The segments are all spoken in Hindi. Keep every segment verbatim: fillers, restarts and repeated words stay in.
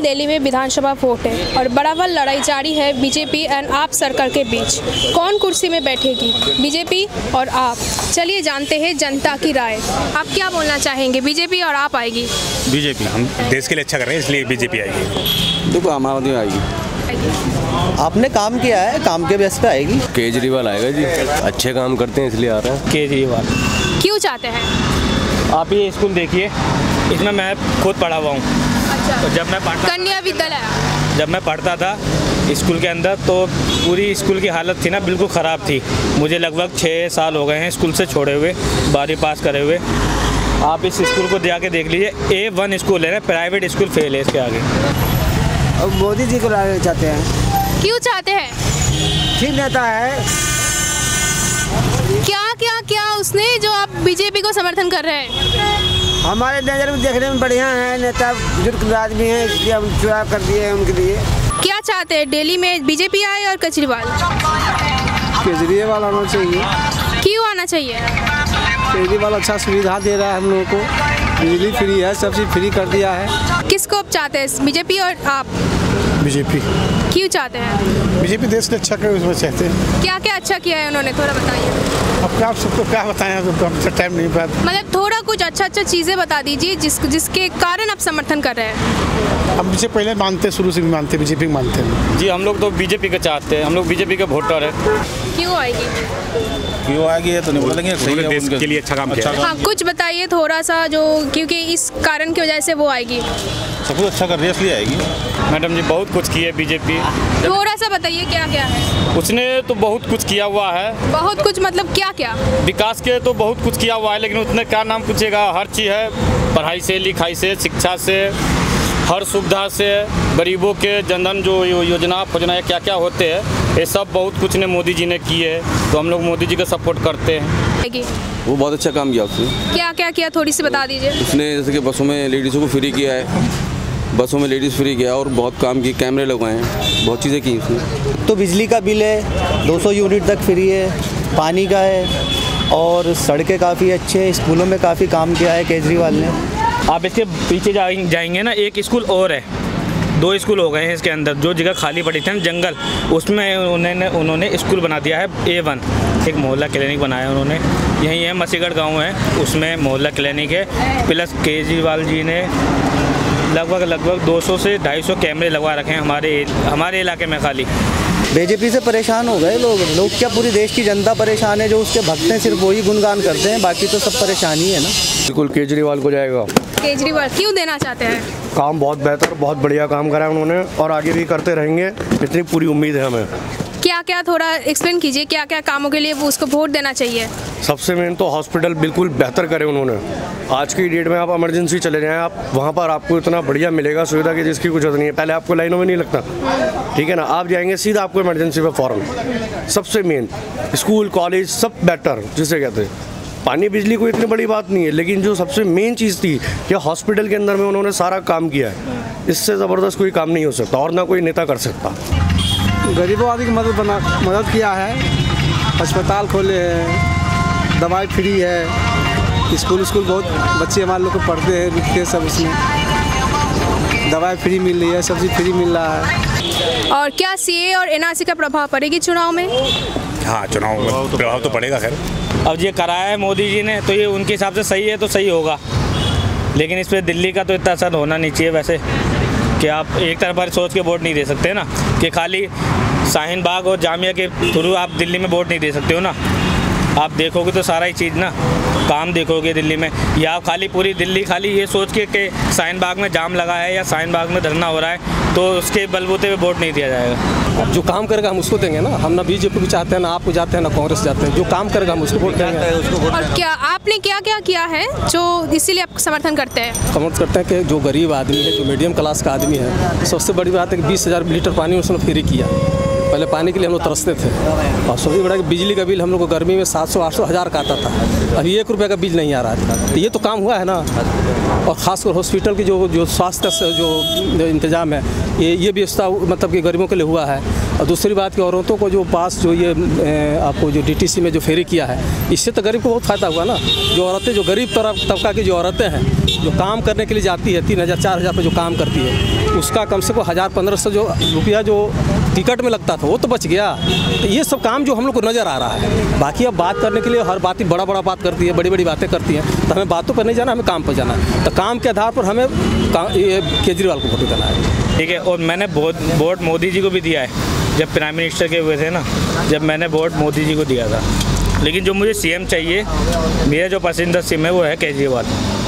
दिल्ली में विधानसभा वोट है और बराबर लड़ाई जारी है बीजेपी एंड आप सरकार के बीच। कौन कुर्सी में बैठेगी, बीजेपी और आप? चलिए जानते हैं जनता की राय। आप क्या बोलना चाहेंगे, बीजेपी और आप आएगी? बीजेपी, हम देश के लिए अच्छा कर रहे हैं इसलिए बीजेपी आएगी। देखो आम आदमी आएगी। आपने काम किया है, काम के बेस पे आएगी। केजरीवाल आएगा जी, अच्छे काम करते हैं इसलिए आ रहे हैं। केजरीवाल। क्यों चाहते हैं? आप ये स्कूल देखिए, इसमें मैं खुद पढ़ा हुआ हूँ। अच्छा। तो जब मैं पढ़ता कन्या विद्यालय जब मैं पढ़ता था स्कूल के अंदर तो पूरी स्कूल की हालत थी ना, बिल्कुल ख़राब थी। मुझे लगभग छः साल हो गए हैं स्कूल से छोड़े हुए, बारहवीं पास करे हुए। आप इस स्कूल को जाके देख लीजिए, ए वन स्कूल है ना, प्राइवेट स्कूल फेल है इसके आगे। अब मोदी जी को लाना चाहते हैं। क्यों चाहते हैं? ठीक नेता है। क्या क्या क्या उसने जो आप बीजेपी को समर्थन कर रहे हैं? हमारे नज़र में देखने में बढ़िया है, नेता बुजुर्ग आदमी है, इसलिए हम चुनाव कर दिए हैं उनके लिए। क्या चाहते हैं, दिल्ली में बीजेपी आए और केजरीवाल? केजरीवाल आना चाहिए। क्यों आना चाहिए? केजरीवाल अच्छा सुविधा दे रहा है हम लोगों को, बिजली फ्री है, सब चीज़ फ्री कर दिया है। किसको आप चाहते हैं, बीजेपी और आप? बीजेपी। क्यों चाहते हैं? बीजेपी देश के अच्छा करे उसमें चाहते हैं। क्या क्या अच्छा किया है उन्होंने, थोड़ा बताइए। अब क्या आप सबको क्या बताएं, हमसे टाइम नहीं पाता। मतलब थोड़ा कुछ अच्छा अच्छा चीज़ें बता दीजिए जिस जिसके कारण आप समर्थन कर रहे हैं। हम मुझे पहले मानते, शुरू से भी मानते, बीजेपी मानते हैं जी। हम लोग तो बीजेपी का चाहते हैं, हम लोग बीजेपी के वोटर है। क्यों आएगी? क्यों आएगी ये तो नहीं बोलेंगे, सही है, देश के लिए अच्छा काम किया। हाँ, कुछ बताइए थोड़ा सा, जो क्योंकि इस कारण की वजह से वो आएगी। सब कुछ अच्छा कर रही है इसलिए आएगी। मैडम जी बहुत कुछ की है बीजेपी। थोड़ा सा बताइए क्या क्या है। उसने तो बहुत कुछ किया हुआ है। बहुत कुछ मतलब क्या क्या? विकास के तो बहुत कुछ किया हुआ है, लेकिन उसने क्या नाम पूछेगा, हर चीज़ है, पढ़ाई से, लिखाई से, शिक्षा से, हर सुविधा से, गरीबों के जनधन जो योजना फजना क्या क्या होते हैं, ये सब बहुत कुछ ने मोदी जी ने किए है, तो हम लोग मोदी जी का सपोर्ट करते हैं। वो बहुत अच्छा काम किया उसने। क्या क्या किया, थोड़ी सी बता दीजिए। उसने जैसे कि बसों में लेडीज़ों को फ्री किया है, बसों में लेडीज़ फ्री किया और बहुत काम की, कैमरे लगवाए हैं, बहुत चीज़ें की उसने। तो बिजली का बिल है, दो सौ यूनिट तक फ्री है, पानी का है और सड़कें काफ़ी अच्छे हैं, स्कूलों में काफ़ी काम किया है केजरीवाल ने। आप इसके पीछे जाएंगे ना, एक स्कूल और है, दो स्कूल हो गए हैं इसके अंदर, जो जगह खाली पड़ी थी ना जंगल, उसमें उन्होंने उन्होंने स्कूल बना दिया है ए वन। एक मोहल्ला क्लिनिक बनाया उन्होंने, यहीं है मसीगढ़ गांव है, उसमें मोहल्ला क्लिनिक है। प्लस केजरीवाल जी ने लगभग लगभग दो सौ से ढाई सौ कैमरे लगवा रखे हैं हमारे हमारे इलाके में खाली। बीजेपी से परेशान हो गए लोग लोग क्या, पूरी देश की जनता परेशान है। जो उसके भक्त हैं सिर्फ वही गुणगान करते हैं, बाकी तो सब परेशानी है ना। बिल्कुल केजरीवाल को जाएगा। केजरीवाल क्यों देना चाहते हैं? काम बहुत बेहतर, बहुत बढ़िया काम करा है उन्होंने और आगे भी करते रहेंगे, इतनी पूरी उम्मीद है हमें। क्या क्या थोड़ा एक्सप्लेन कीजिए, क्या क्या कामों के लिए वो उसको वोट देना चाहिए? सबसे मेन तो हॉस्पिटल बिल्कुल बेहतर करे उन्होंने। आज की डेट में आप इमरजेंसी चले जाएं, आप वहाँ पर आपको इतना बढ़िया मिलेगा सुविधा की जिसकी कुछ जरूरत नहीं है। पहले आपको लाइनों में नहीं लगता, ठीक है ना, आप जाएंगे सीधा आपको इमरजेंसी पे फ़ौरन। सबसे मेन स्कूल कॉलेज सब बेटर जिसे कहते हैं। पानी बिजली कोई इतनी बड़ी बात नहीं है, लेकिन जो सबसे मेन चीज़ थी कि हॉस्पिटल के अंदर में उन्होंने सारा काम किया है। इससे ज़बरदस्त कोई काम नहीं हो सकता और ना कोई नेता कर सकता। गरीबों आदमी की मदद बना मदद किया है, अस्पताल खोले हैं, दवाई फ्री है, स्कूल स्कूल बहुत बच्चे हमारे लोग को पढ़ते हैं, लिखते हैं सब, इसमें दवाई फ्री मिल रही है, सब चीज़ फ्री मिल रहा है। और क्या सीए और एनआरसी का प्रभाव पड़ेगी चुनाव में? हाँ, चुनाव में प्रभाव तो पड़ेगा। खैर अब ये कराया है मोदी जी ने, तो ये उनके हिसाब से सही है तो सही होगा, लेकिन इस पर दिल्ली का तो इतना असर होना नहीं चाहिए वैसे, कि आप एक तरफ सोच के वोट नहीं दे सकते ना, कि खाली शाहीन बाग और जामिया के थ्रू आप दिल्ली में वोट नहीं दे सकते हो ना। आप देखोगे तो सारा ही चीज़ ना, काम देखोगे दिल्ली में, या खाली पूरी दिल्ली खाली ये सोच के कि शाहीन बाग में जाम लगा है या शाहीन बाग में धरना हो रहा है, तो उसके बलबूते पे वोट नहीं दिया जाएगा। जो काम करेगा हम उसको देंगे ना, हम ना बीजेपी को चाहते हैं, ना आपको जाते हैं, ना कांग्रेस जाते हैं। जो काम करेगा हम उसको वोट देंगे। और क्या आपने क्या क्या किया है जो इसीलिए आप समर्थन करते हैं? समर्थन करते हैं कि जो गरीब आदमी है, जो मीडियम क्लास का आदमी है, सबसे बड़ी बात है कि बीस हज़ार लीटर पानी उसने फ्री किया। पहले पानी के लिए हम लोग तरसते थे, और सबसे बड़ा कि बिजली का बिल हम लोग को गर्मी में सात सौ आठ सौ हज़ार का आता था, अभी एक रुपये का बिल नहीं आ रहा था। तो ये तो काम हुआ है ना। और ख़ासकर हॉस्पिटल की जो जो स्वास्थ्य से जो इंतज़ाम है, ये ये व्यवस्था मतलब कि गरीबों के लिए हुआ है। और दूसरी बात कि औरतों को जो पास जो ये आपको जो डीटीसी में जो फेरी किया है, इससे तो गरीब को बहुत फ़ायदा हुआ ना। जो औरतें जो गरीब तबका की जो औरतें हैं जो काम करने के लिए जाती है, तीन हज़ार चार हज़ार पे जो काम करती है, उसका कम से कम हज़ार पंद्रह सौ जो रुपया जो टिकट में लगता था वो तो बच गया। तो ये सब काम जो हम लोग को नज़र आ रहा है। बाकी अब बात करने के लिए हर बात ही बड़ा बड़ा बात करती है, बड़ी बड़ी बातें करती हैं, तो हमें बातों पर नहीं जाना, हमें काम पर जाना है। तो काम के आधार पर हमें ये केजरीवाल को वोट देना है। ठीक है। और मैंने वोट वोट मोदी जी को भी दिया है जब प्राइम मिनिस्टर के हुए थे ना, जब मैंने वोट मोदी जी को दिया था। लेकिन जो मुझे सीएम चाहिए, मेरा जो पसंदीदा सीएम है वो है केजरीवाल।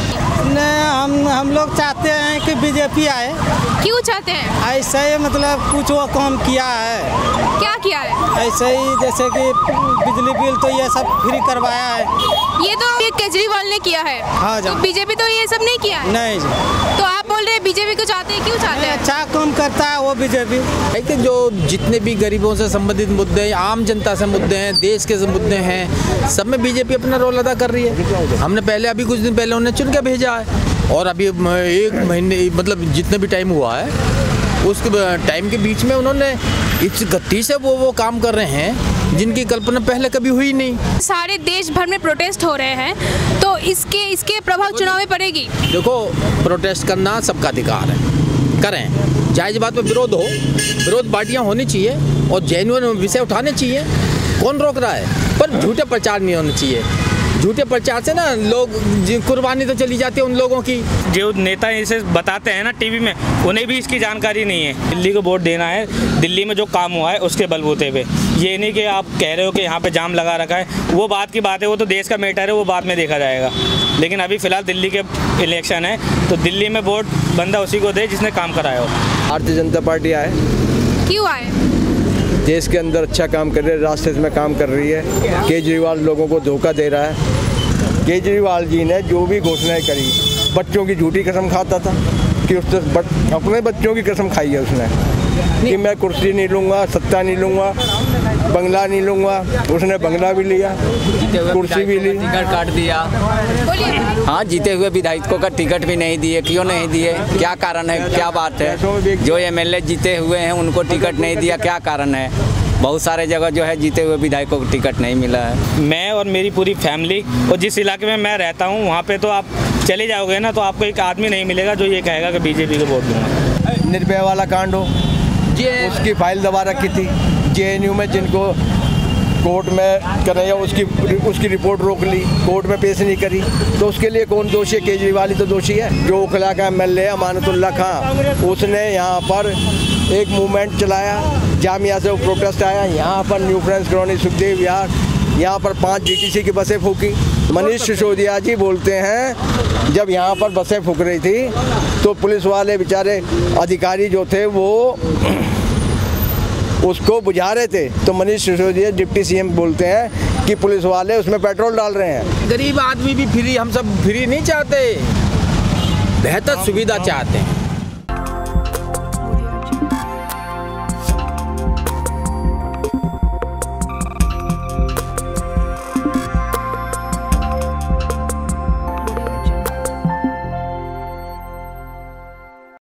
नहीं, हम हम लोग चाहते हैं कि बीजेपी आए। क्यों चाहते हैं? ऐसे ही मतलब कुछ वो काम किया है। क्या किया है? ऐसे ही जैसे कि बिजली बिल तो ये सब फ्री करवाया है। ये तो ये केजरीवाल ने किया है। हाँ जी। तो बीजेपी तो ये सब नहीं किया है। नहीं जी। तो आप बोल रहे हैं बीजेपी को चाहते हैं, क्यों चाहते हैं? अच्छा काम करता है वो बीजेपी। कि जो जितने भी गरीबों से संबंधित मुद्दे हैं, आम जनता से मुद्दे हैं, देश के मुद्दे हैं, सब में बीजेपी अपना रोल अदा कर रही है। हमने पहले अभी कुछ दिन पहले उन्हें चुन के भेजा है, और अभी एक महीने मतलब जितने भी टाइम हुआ है उस टाइम के बीच में उन्होंने इस गति से वो वो काम कर रहे हैं जिनकी कल्पना पहले कभी हुई नहीं। सारे देश भर में प्रोटेस्ट हो रहे हैं, तो इसके इसके प्रभाव चुनाव में पड़ेगी। देखो, प्रोटेस्ट करना सबका अधिकार है, करें। जायज़ बात में विरोध हो, विरोध पार्टियां होनी चाहिए और जेन्युइन विषय उठाने चाहिए, कौन रोक रहा है। पर झूठे प्रचार नहीं होने चाहिए। झूठे प्रचार से ना लोग कुर्बानी तो चली जाती है उन लोगों की। जो नेता इसे बताते हैं ना टीवी में, उन्हें भी इसकी जानकारी नहीं है। दिल्ली को वोट देना है, दिल्ली में जो काम हुआ है उसके बलबूते पे। ये नहीं कि आप कह रहे हो कि यहाँ पे जाम लगा रखा है, वो बात की बात है, वो तो देश का मैटर है, वो बाद में देखा जाएगा। लेकिन अभी फ़िलहाल दिल्ली के इलेक्शन है, तो दिल्ली में वोट बंदा उसी को दे जिसने काम कराया हो। भारतीय जनता पार्टी आए। क्यों आए? देश के अंदर अच्छा काम कर रही है, रास्ते में काम कर रही है। केजरीवाल लोगों को धोखा दे रहा है। केजरीवाल जी ने जो भी घोषणाएं करी, बच्चों की झूठी कसम खाता था कि उसने अपने बच्चों की कसम खाई है उसने कि मैं कुर्सी नहीं लूँगा, सत्ता नहीं लूँगा, बंगला नहीं लूँगा। उसने बंगला भी लिया, कुर्सी भी ली, टिकट काट दिया। हाँ, जीते हुए विधायकों का टिकट भी नहीं दिए। क्यों नहीं दिए? क्या कारण है? क्या बात है? जो एमएलए जीते हुए हैं उनको टिकट नहीं दिया, क्या कारण है? बहुत सारे जगह जो है जीते हुए विधायकों को टिकट नहीं मिला है। मैं और मेरी पूरी फैमिली, और जिस इलाके में मैं रहता हूँ वहाँ पे तो आप चले जाओगे ना, तो आपको एक आदमी नहीं मिलेगा जो ये कहेगा कि बीजेपी को वोट दूंगा। निर्भया वाला कांड हो, उसकी फाइल दबा रखी थी। जेएनयू में जिनको कोर्ट में कन्हैया उसकी उसकी रिपोर्ट रोक ली, कोर्ट में पेश नहीं करी, तो उसके लिए कौन दोषी है? केजरीवाल ही तो दोषी है। जो ओखला का एमएलए अमानतुल्लाह खां, उसने यहाँ पर एक मूवमेंट चलाया, जामिया से वो प्रोटेस्ट आया, यहाँ पर न्यू फ्रेंड्स कॉलोनी, सुखदेव विहार, यहाँ पर पांच डीटीसी की बसें फूकी। मनीष सिसोदिया जी बोलते हैं जब यहाँ पर बसें फूक रही थी तो पुलिस वाले बेचारे अधिकारी जो थे वो उसको बुझा रहे थे, तो मनीष सिसोदिया डिप्टी सीएम बोलते हैं कि पुलिस वाले उसमें पेट्रोल डाल रहे हैं। गरीब आदमी भी फ्री, हम सब फ्री नहीं चाहते, बेहतर सुविधा चाहते हैं।